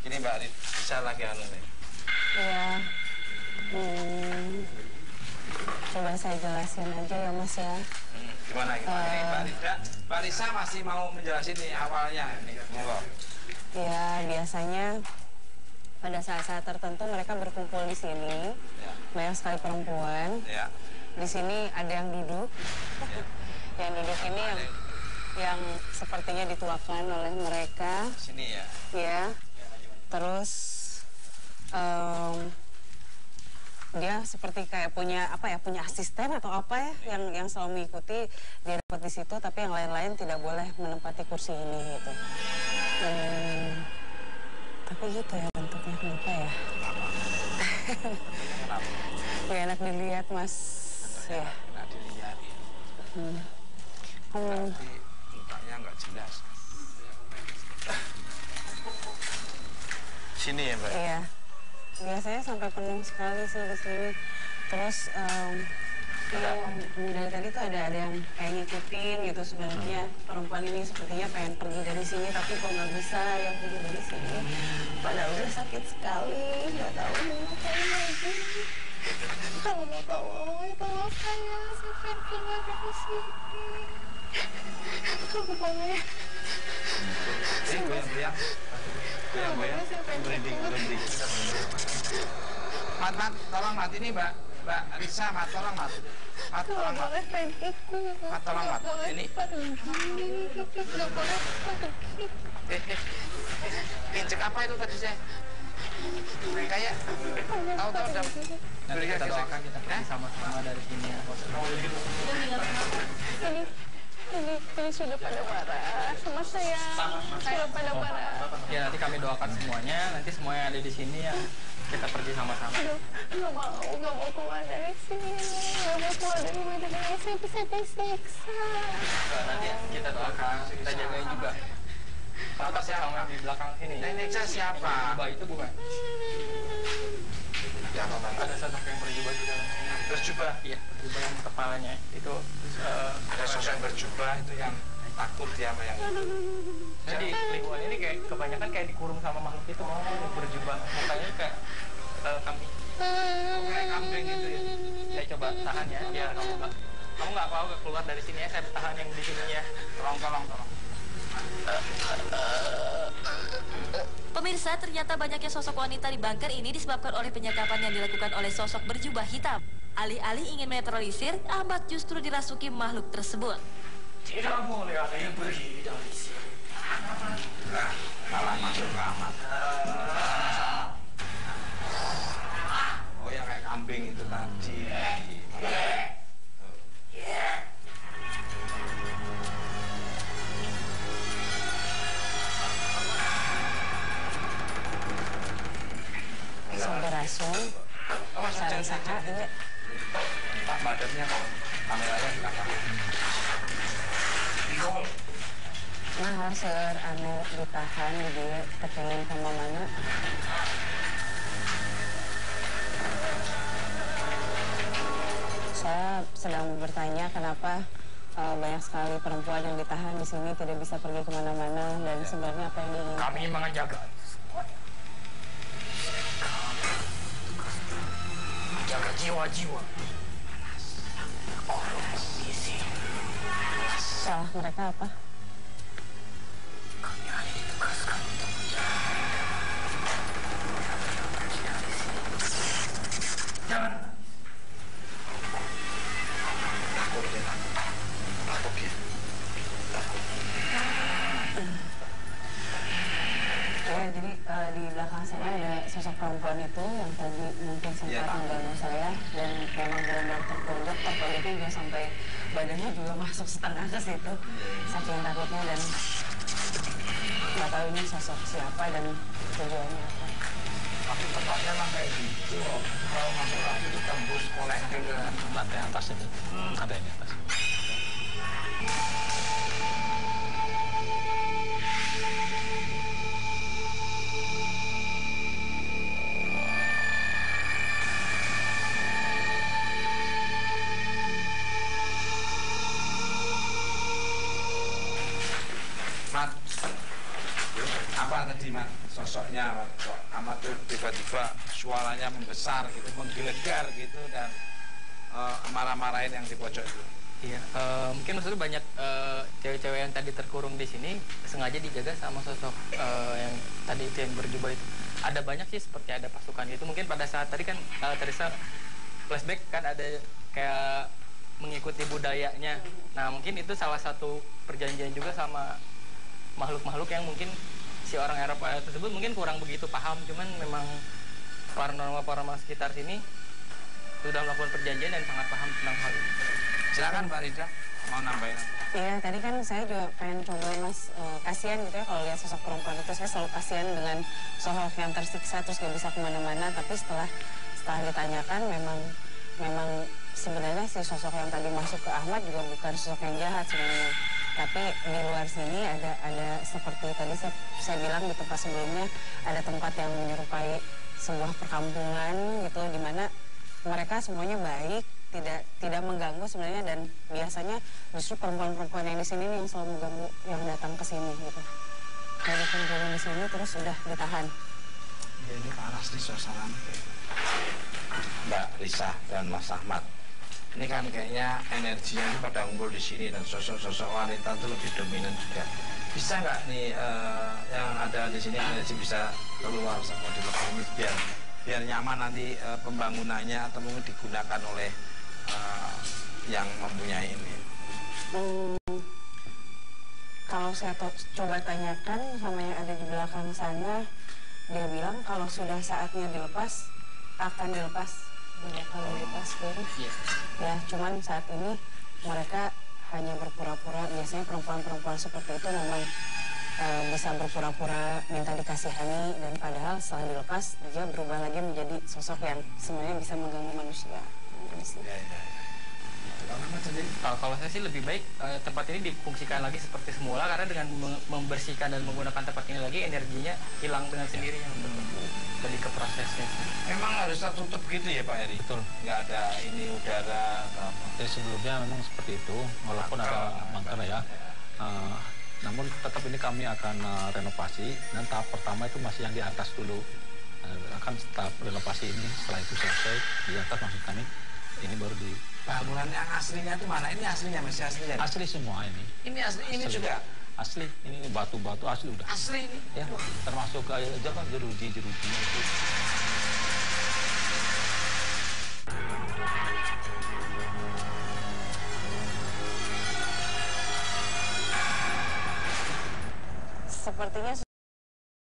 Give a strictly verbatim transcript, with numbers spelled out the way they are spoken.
Ini Mbak bisa lagi anu nih. Iya. Hmm. Coba saya jelasin aja ya Mas ya. Hmm, gimana gimana? Uh, ini Mbak Risa, Mbak Risa masih mau menjelasin nih awalnya nih. Monggo. Iya, biasanya pada saat-saat tertentu mereka berkumpul di sini. Ya. Banyak sekali perempuan. Ya. Di sini ada yang duduk. Ya. Yang duduk ini yang yang sepertinya dituakan oleh mereka. Sini ya. Ya. Terus um, dia seperti kayak punya apa ya, punya asisten atau apa ya, yang yang selalu mengikuti dia dapat di situ, tapi yang lain-lain tidak boleh menempati kursi ini gitu. Hmm, tapi gitu ya bentuknya, kenapa ya? Gak enak dilihat Mas. Ya. Enak dilihat. Hmm. Hmm. Berarti mukanya nggak jelas. Sini ya Mbak? Iya. Biasanya sampai penuh sekali sih di sini. Terus um, yang dari tadi tuh ada ada yang kayak ngikutin gitu sebenarnya. Perempuan ini sepertinya pengen pergi dari sini tapi kok nggak bisa yang pergi dari sini. Padahal udah sakit sekali, nggak tahu mau ngapain lagi. Kalau mau tolong, tolong saya, saya pengen keluar dari sini. Aku pengen. Eh, goyang-goyang. Goyang-goyang. Berhenti, berhenti. Mat, Mat, tolong Mat, ini Mbak Mbak Risa, Mat, tolong Mat. Mat, tolong Mat. Mat, tolong Mat, ini. Eh, eh, injek apa itu tadi saya? Kayak, tahu-tahu udah. Nanti kita doakan, kita pergi sama-sama dari sini ya. Ini, ini sudah pada marah sama saya, sudah pada marah. Ya nanti kami doakan semuanya, nanti semua yang ada di sini ya kita pergi sama-sama. Nggak mau, nggak mau keluar dari sini, nggak mau keluar dari badan ini, saya bisa disiksa. Nanti kita doakan, kita jagain juga. Apa siapa di belakang sini? Nenek saya siapa? Mbak itu bukan? Siapa Mbak? Ada sosok yang berjubah di dalam sini. Berjubah? Iya, berjubah yang kepalanya itu. Uh, ada sosok yang berjubah itu yang takut dia sama yang itu. Jadi lingkungan ini kayak kebanyakan kayak dikurung sama makhluk itu, oh, berjubah. Mukanya kayak uh, kambing. Oh, kayak kambing itu ya. Saya coba tahan ya, biar kamu nggak kamu nggak mau keluar dari sini ya. Saya tahan yang di sini ya. Tolong, tolong, tolong. Pemirsa, ternyata banyaknya sosok wanita di bunker ini disebabkan oleh penyekapan yang dilakukan oleh sosok berjubah hitam. Alih-alih ingin menetralisir, Ahmad justru dirasuki makhluk tersebut. Tidak boleh ada yang pergi dari sini. Nah, malah masuk ke Ahmad. Oh, yang kayak kambing itu tadi. Sampurasun. Oh, Saling saha iya. Pak, badannya kameranya di belakang. Nah, seur anu ditahan di dia tekenin sama mana? Saya sedang bertanya kenapa uh, banyak sekali perempuan yang ditahan di sini tidak bisa pergi kemana-mana dan ya. Sebenarnya apa yang diinginkan? Kami menjaga jaga jiwa-jiwa orang misi. Salah mereka apa? Kami hanya ditugaskan untuk menjaga. Jangan. Takut ya, takut ya, takut. Ya, jadi uh, di belakang saya ada sosok perempuan itu yang tadi mungkin sempat ya, mengganggu saya dan memang benar-benar terpojok, terpojoknya juga sampai badannya juga masuk setengah ke situ, saking takutnya dan nggak tahu ini sosok siapa dan tujuannya apa. Tapi tempatnya emang kayak gitu, kalau masuk lagi itu tembus kolektif ke lantai atas itu, hmm. ada yang di atas. Mat, apa tadi Mat? Sosok sosoknya kok Ahmad tuh tiba-tiba suaranya membesar gitu, menggelegar gitu dan uh, marah-marahin yang di pojok itu. Iya, uh, mungkin maksudnya banyak cewek-cewek uh, yang tadi terkurung di sini sengaja dijaga sama sosok uh, yang tadi itu yang berjubah itu. Ada banyak sih seperti ada pasukan gitu. Mungkin pada saat tadi kan uh, Teresa flashback kan ada kayak mengikuti budayanya. Nah mungkin itu salah satu perjanjian juga sama makhluk-makhluk yang mungkin si orang Eropa tersebut mungkin kurang begitu paham. Cuman memang paranormal-paranormal sekitar sini sudah melakukan perjanjian dan sangat paham tentang hal ini. Silakan Pak Rida, mau nambahin? Iya, tadi kan saya juga pengen coba mas uh, kasihan gitu ya kalau lihat sosok perempuan itu. Saya selalu kasihan dengan sosok yang tersiksa terus gak bisa kemana-mana. Tapi setelah setelah ditanyakan memang memang sebenarnya si sosok yang tadi masuk ke Ahmad juga bukan sosok yang jahat sebenarnya. Tapi di luar sini ada ada seperti tadi saya, saya bilang di tempat sebelumnya ada tempat yang menyerupai sebuah perkampungan gitu di mana mereka semuanya baik. tidak tidak mengganggu sebenarnya dan biasanya justru perempuan-perempuan yang di sini nih yang selalu mengganggu yang datang ke sini gitu. Dari perempuan di sini terus udah ditahan. Ya, ini panas di suasana Mbak Risa dan Mas Ahmad. Ini kan kayaknya energinya pada ngumpul di sini dan sosok-sosok wanita itu lebih dominan juga. Bisa nggak nih uh, yang ada di sini energi bisa keluar sama di lokal ini biar biar nyaman nanti uh, pembangunannya atau mungkin digunakan oleh Uh, yang mempunyai ini. Hmm, kalau saya coba tanyakan sama yang ada di belakang sana, dia bilang kalau sudah saatnya dilepas akan dilepas, bakal dilepas gitu. Yes. Ya, cuman saat ini mereka hanya berpura-pura. Biasanya perempuan-perempuan seperti itu memang uh, bisa berpura-pura minta dikasihani dan padahal setelah dilepas dia berubah lagi menjadi sosok yang sebenarnya bisa mengganggu manusia. Ya, ya, ya. Kalau, kalau saya sih lebih baik uh, tempat ini difungsikan lagi seperti semula karena dengan membersihkan dan menggunakan tempat ini lagi energinya hilang dengan sendirinya untuk lebih ke prosesnya. Memang harus tertutup gitu ya Pak Heri? Betul. Nggak ada ini udara atau apa? Ya, sebelumnya memang seperti itu, walaupun ada mangkar ya. Uh, namun tetap ini kami akan uh, renovasi dan tahap pertama itu masih yang di atas dulu. Uh, akan tahap renovasi ini setelah itu selesai di atas maksud kami. Ini baru di bangunan yang aslinya itu mana? Ini aslinya masih aslinya? Asli semua ini. Ini asli, ini asli. juga asli. Ini batu-batu asli udah. Asli ini. Ya, termasuk kayak jalan jeruji-jerujinya itu. Sepertinya